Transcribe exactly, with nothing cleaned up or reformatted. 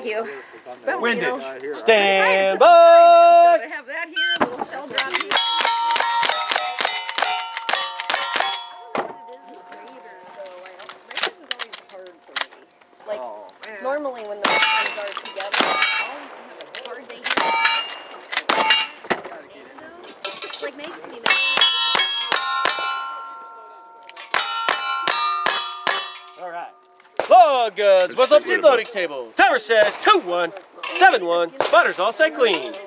you. But, Windage. You know, Stand by. So I have that here, a little shell drop here. Like, oh, normally when the ones are together, I'll have a hard day here. It like makes me mad. Alright. Log goods, what's up to the loading table? Timer says two one, seven one, spotters all set clean.